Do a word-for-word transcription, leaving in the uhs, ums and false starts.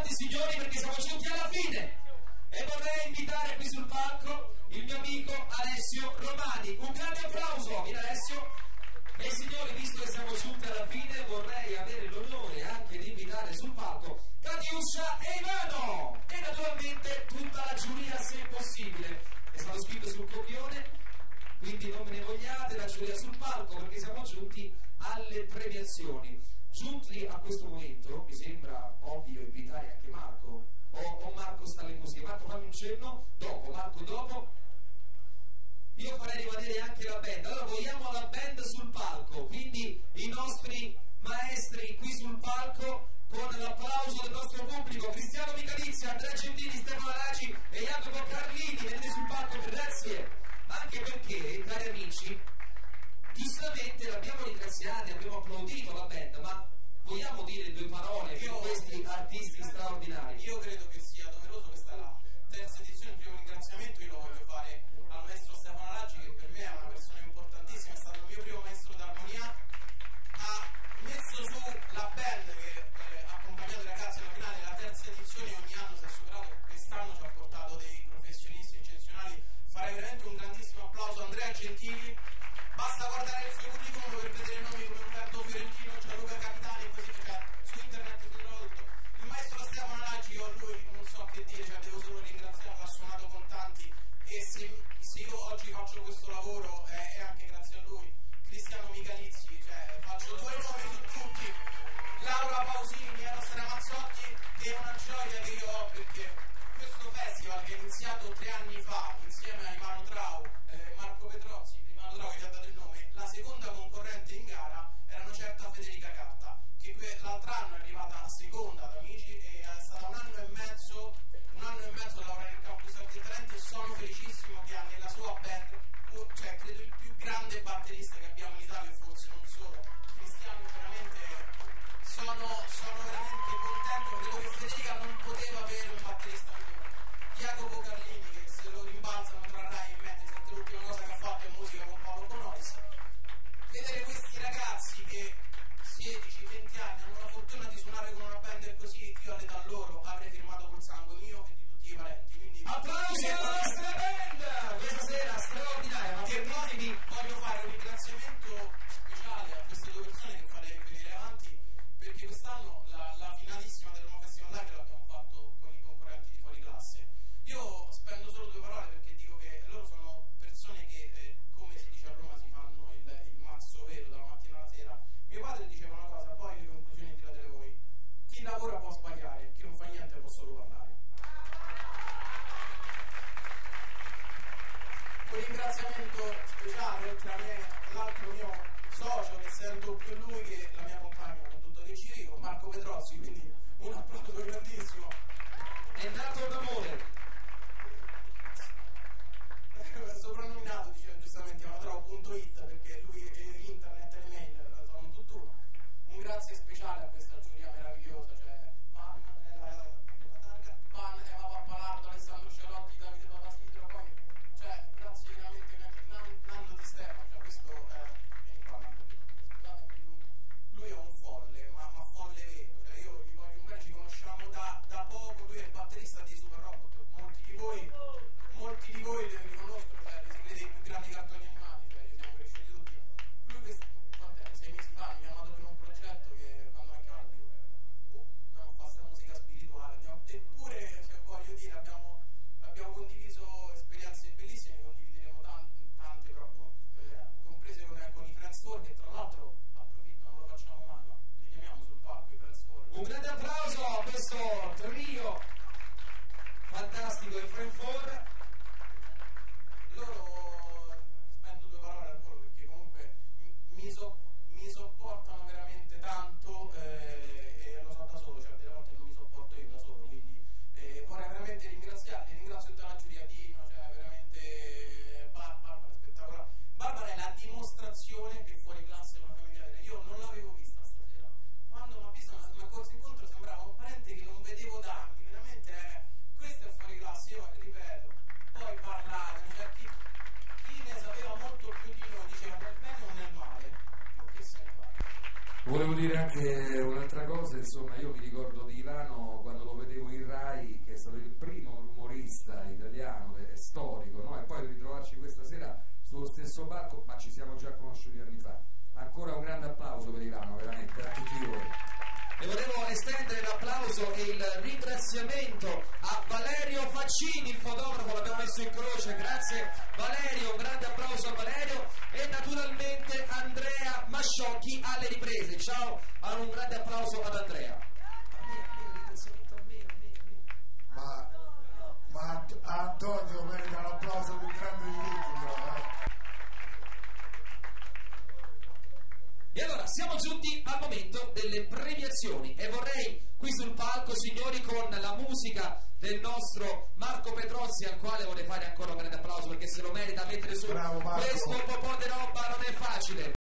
Avanti signori, perché siamo giunti alla fine. E vorrei invitare qui sul palco il mio amico Alessio Romani. Un grande applauso, vieni Alessio. E signori, visto che siamo giunti alla fine, vorrei avere l'onore anche di invitare sul palco Katiuscia e Ivano. E naturalmente tutta la giuria, se possibile. È stato scritto sul copione, quindi non me ne vogliate, la giuria sul palco, perché siamo giunti alle premiazioni. Giunti a questo momento, mi sembra ovvio invitare anche Marco. O, o Marco sta alle musiche. Marco, fammi un cenno. Dopo, Marco, dopo. Io farei rimanere anche la band. Allora vogliamo la band sul palco, quindi i nostri maestri qui sul palco, con l'applauso del nostro pubblico. Cristiano Micalizia, Andrea Gentili, Stefano Alagi e Jacopo Carlini, venite sul palco, grazie. Anche perché, cari amici, giustamente l'abbiamo ringraziata, abbiamo applaudito la band, ma vogliamo dire due parole io, per questi artisti straordinari? Io credo che sia doveroso, questa è la terza edizione, il primo ringraziamento io lo voglio fare al maestro Stefano Alagi, che per me è una persona importantissima, è stato il mio primo maestro d'armonia, ha messo su la band che eh, ha accompagnato i ragazzi alla finale, la terza edizione ogni anno si è superato, quest'anno ci ha portato dei professionisti eccezionali. Farei veramente un grandissimo applauso a Andrea Gentili. Basta guardare il suo curriculum per vedere nomi come Umberto Fiorentino, Gianluca Capitani e così via, su internet si trova tutto. Il maestro Stefano Alagi, io a lui non so che dire, cioè devo solo ringraziarlo, ha suonato con tanti e se, se io oggi faccio questo lavoro è, è anche grazie a lui. Cristiano Micalizzi, cioè faccio due nomi su tutti, Laura Pausini, Eros Ramazzotti, è una gioia che io ho perché questo festival che è iniziato tre anni fa insieme a Ivano Trau, eh, Marco Petrozzi, Ivano Trau che gli ha dato il nome, la seconda concorrente in gara era una certa Federica Carta, che l'altro anno è arrivata seconda ad Amici e è stata un anno e mezzo, un anno e mezzo a lavorare nel campus Arti e Talenti e sono felicissimo che ha nella sua band, cioè credo il più grande batterista che abbiamo in Italia e forse non solo, Cristiano, veramente sono, sono veramente contento, credo che Federica non poteva avere un batterista migliore. Jacopo Carlini che se lo rimbalzano tra Rai e Mediaset, l'ultima cosa che ha fatto è musica con Paolo Bonolis. Vedere questi ragazzi che sedici venti anni hanno la fortuna di suonare con una band così, io all'età loro avrei firmato col sangue mio e di tutti i parenti. Quindi applausi alla nostra band questa sera straordinaria. E poi voglio fare un ringraziamento speciale a queste due persone che farei venire avanti, perché quest'anno la, la finalissima del Roma Festival Live l'abbiamo fatto con i concorrenti di fuori classe. Io spendo solo due parole perché dico che loro sono persone che, eh, come si dice a Roma, si fanno il, il mazzo vero dalla mattina alla sera. Mio padre diceva una cosa, poi le conclusioni tiratele voi. Chi lavora può sbagliare, chi non fa niente può solo parlare. applauso e il ringraziamento a Valerio Faccini, il fotografo, l'abbiamo messo in croce, grazie Valerio, un grande applauso a Valerio, e naturalmente Andrea Masciocchi alle riprese. Ciao, un grande applauso ad Andrea. Ma, ma Antonio merita l'applauso più grande di tutti, eh. E allora siamo giunti al momento delle premiazioni e vorrei qui sul palco, signori, con la musica del nostro Marco Petrozzi, al quale vorrei fare ancora un grande applauso perché se lo merita, mettere su Bravo, Marco. questo po' di roba non è facile.